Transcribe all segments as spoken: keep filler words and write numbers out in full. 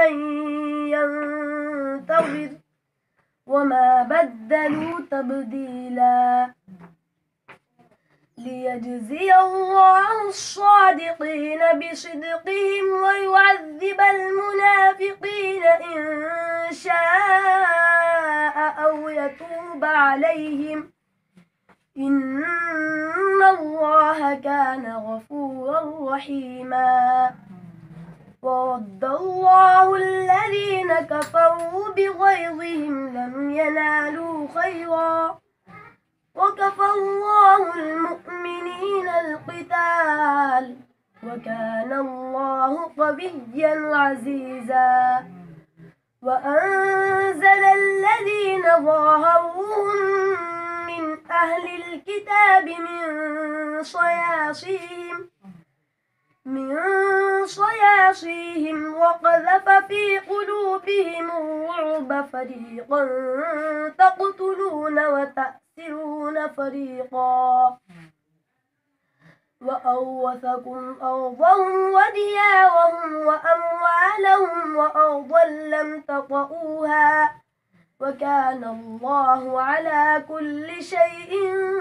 من ينتظر وما بدلوا تبديلا ليجزي الله الصادقين بصدقهم ويعذب المنافقين إن شاء أو يتوب عليهم إن الله كان غفورا رحيما ورد الله الذين كفروا بغيظهم لم ينالوا خيرا وكفى الله المؤمنين القتال وكان الله قويا عزيزا وأنزل الذين ظاهروهم من أهل الكتاب من صياصيهم من صياصيهم وقذف في قلوبهم الرعب فريقا تقتلون وتأسرون فريقا وأورثكم أرضهم وديارهم وأموالهم وأرضا لم تطئوها وكان الله على كل شيء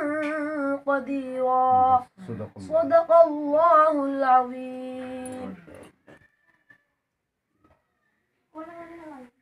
قديرا صدق الله العظيم.